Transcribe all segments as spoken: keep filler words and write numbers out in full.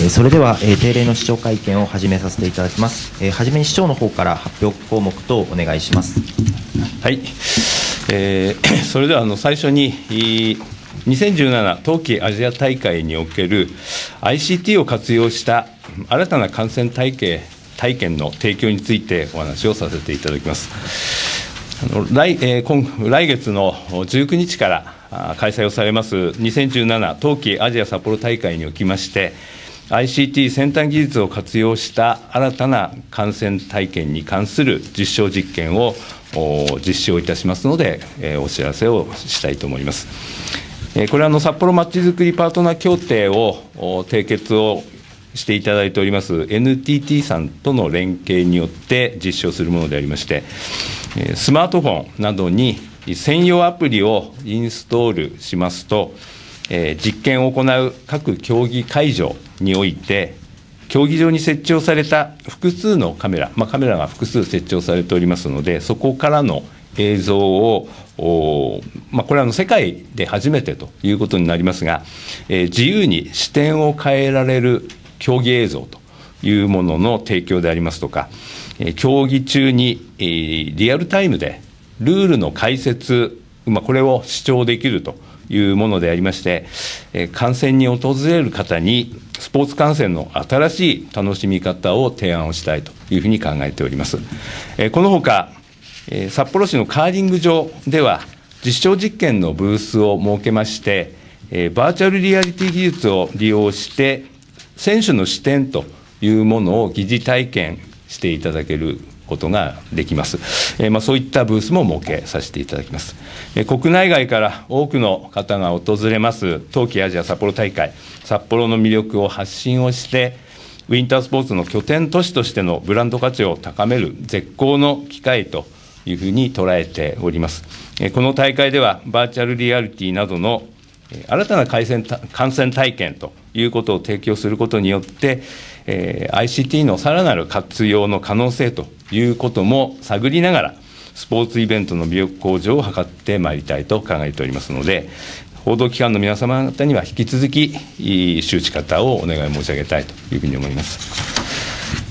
ー、それでは、えー、定例の市長会見を始めさせていただきます。えー、はじめに市長の方から発表項目等お願いします。 はい、えー、それではあの最初ににせんじゅうなな冬季アジア大会における アイシーティー を活用した新たな観戦体系体験の提供についてお話をさせていただきます。あの 来, えー、今来月のじゅうくにちから開催をされますにせんじゅうなな冬季アジア札幌大会におきまして、アイシーティー 先端技術を活用した新たな観戦体験に関する実証実験を実施をいたしますので、えー、お知らせをしたいと思います。えー、これはあの札幌まちづくりパートナー協定を締結をしていただいております エヌティーティー さんとの連携によって実施をするものでありまして、スマートフォンなどに専用アプリをインストールしますと、えー、実験を行う各競技会場において、競技場に設置をされた複数のカメラ、まあ、カメラが複数設置をされておりますので、そこからの映像を、まあ、これはの世界で初めてということになりますが、えー、自由に視点を変えられる競技映像というものの提供でありますとか、えー、競技中に、えー、リアルタイムでルールの解説、まあ、これを視聴できるというものでありまして、えー、観戦に訪れる方にスポーツ観戦の新しい楽しみ方を提案をしたいというふうに考えております。えー、このほか、えー、札幌市のカーリング場では実証実験のブースを設けまして、えー、バーチャルリアリティ技術を利用して選手の視点というものを疑似体験していただけることができます。えーまあ、そういったブースも設けさせていただきます。えー、国内外から多くの方が訪れます冬季アジア札幌大会、札幌の魅力を発信をして、ウィンタースポーツの拠点都市としてのブランド価値を高める絶好の機会というふうに捉えております。えー、この大会ではバーチャルリアリティなどの新たな観戦体験ということを提供することによって、えー、アイシーティー のさらなる活用の可能性ということも探りながら、スポーツイベントの魅力向上を図ってまいりたいと考えておりますので、報道機関の皆様方には引き続き周知方をお願い申し上げたいというふうに思います。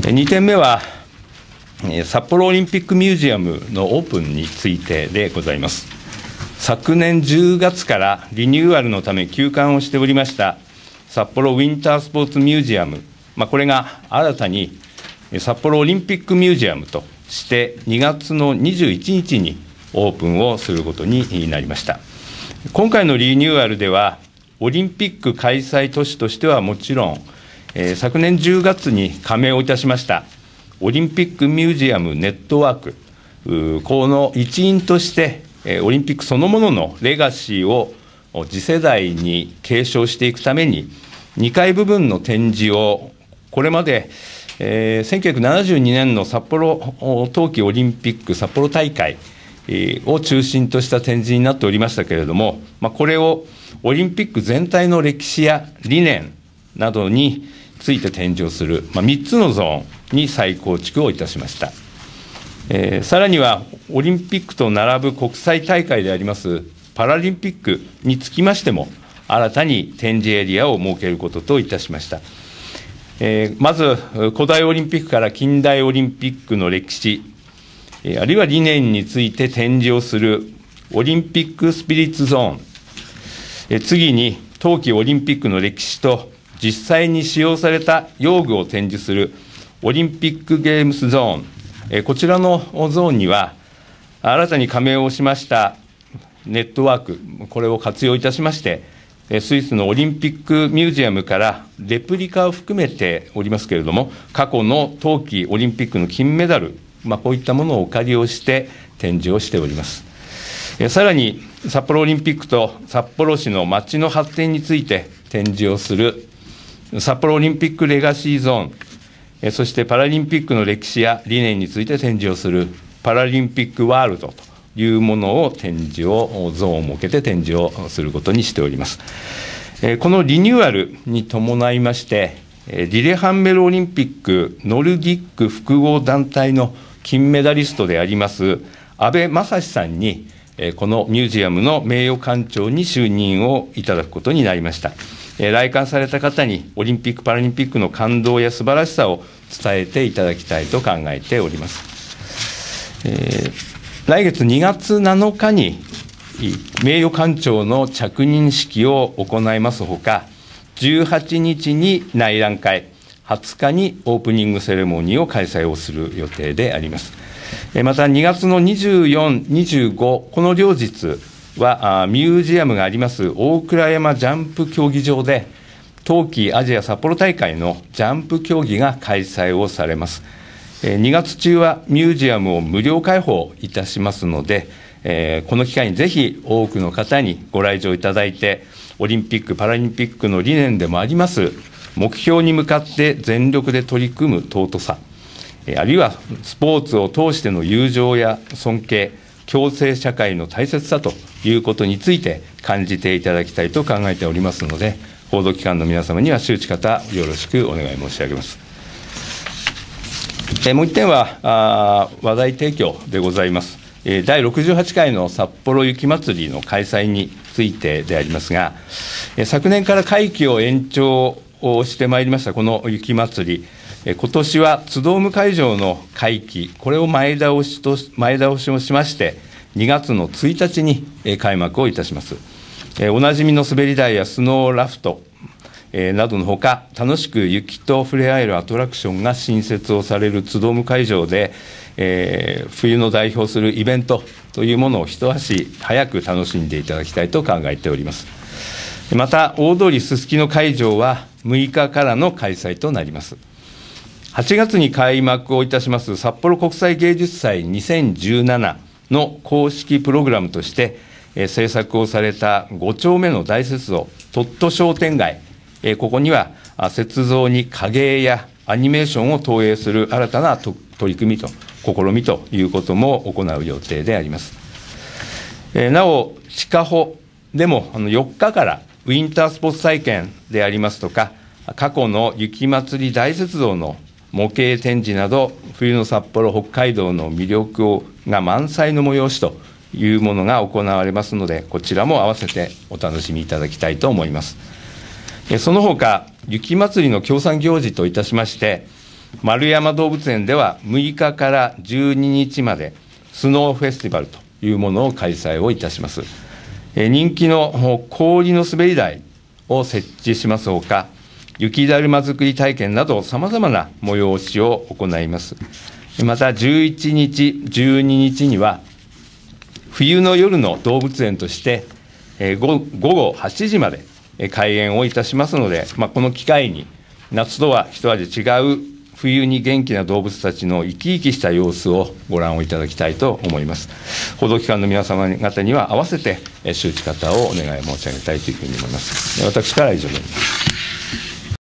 にてんめは札幌オリンピックミュージアムのオープンについてでございます。昨年じゅうがつからリニューアルのため休館をしておりました札幌ウィンタースポーツミュージアム、まあ、これが新たに札幌オリンピックミュージアムとしてにがつのにじゅういちにちにオープンをすることになりました。今回のリニューアルではオリンピック開催都市としてはもちろん、えー、昨年じゅうがつに加盟をいたしましたオリンピックミュージアムネットワーク、この一員としてオリンピックそのもののレガシーを次世代に継承していくために、にかい部分の展示をこれまで、えー、せんきゅうひゃくななじゅうにねんの札幌冬季オリンピック札幌大会を中心とした展示になっておりましたけれども、まあ、これをオリンピック全体の歴史や理念などについて展示をする、まあ、みっつのゾーンに再構築をいたしました。えー、さらにはオリンピックと並ぶ国際大会でありますパラリンピックにつきましても、新たに展示エリアを設けることといたしました。えー、まず古代オリンピックから近代オリンピックの歴史、えー、あるいは理念について展示をするオリンピックスピリッツゾーン、えー、次に冬季オリンピックの歴史と実際に使用された用具を展示するオリンピックゲームスゾーン、えー、こちらのゾーンには新たに加盟をしましたネットワーク、これを活用いたしまして、スイスのオリンピックミュージアムからレプリカを含めておりますけれども、過去の冬季オリンピックの金メダル、まあ、こういったものをお借りをして展示をしております。さらに札幌オリンピックと札幌市の街の発展について展示をする札幌オリンピックレガシーゾーン、そしてパラリンピックの歴史や理念について展示をするパラリンピックワールドというものを展示を、ゾーンを設けて展示をすることにしております。このリニューアルに伴いまして、リレハンメルオリンピックノルディック複合団体の金メダリストであります阿部正史さんに、このミュージアムの名誉館長に就任をいただくことになりました。 えー、来館された方にオリンピック・パラリンピックの感動や素晴らしさを伝えていただきたいと考えております。えー、来月にがつなのかに名誉館長の着任式を行いますほか、じゅうはちにちに内覧会、はつかにオープニングセレモニーを開催をする予定であります。またにがつのにじゅうよん、にじゅうご、この両日はミュージアムがあります大倉山ジャンプ競技場で、冬季アジア札幌大会のジャンプ競技が開催をされます。にがつ中はミュージアムを無料開放いたしますので、この機会にぜひ多くの方にご来場いただいて、オリンピック・パラリンピックの理念でもあります目標に向かって全力で取り組む尊さ、あるいはスポーツを通しての友情や尊敬、共生社会の大切さということについて感じていただきたいと考えておりますので、報道機関の皆様には周知方よろしくお願い申し上げます。もう一点はあ話題提供でございます。だいろくじゅうはちかいの札幌雪まつりの開催についてでありますが、昨年から会期を延長をしてまいりましたこの雪まつり、今年はツドーム会場の会期、これを前倒しと前倒しをしまして、にがつのついたちに開幕をいたします。おなじみの滑り台やスノーラフトなどのほか、楽しく雪と触れ合えるアトラクションが新設をされるツドーム会場で、えー、冬の代表するイベントというものを一足早く楽しんでいただきたいと考えております。また、大通りすすきの会場はむいかからの開催となります。はちがつに開幕をいたします札幌国際芸術祭にせんじゅうななの公式プログラムとして、えー、制作をされたごちょうめの大雪像、トット商店街、えー、ここには雪像に影絵やアニメーションを投影する新たな取り組みと試みということも行う予定であります。えー、なお、地下歩でもあのよっかからウィンタースポーツ体験でありますとか、過去の雪まつり大雪像の模型展示など、冬の札幌、北海道の魅力をが満載の催しというものが行われますので、こちらも合わせてお楽しみいただきたいと思います。そのほか、雪まつりの協賛行事といたしまして、丸山動物園ではむいかからじゅうににちまでスノーフェスティバルというものを開催をいたします。人気の氷の滑り台を設置しますほか、雪だるま作り体験などさまざまな催しを行います。またじゅういちにち、じゅうににちには冬の夜の動物園として午後はちじまで開園をいたしますので、まあ、この機会に夏とは一味違う冬に元気な動物たちの生き生きした様子をご覧をいただきたいと思います。報道機関の皆様方には合わせて周知方をお願い申し上げたいというふうに思います。私からは以上であります。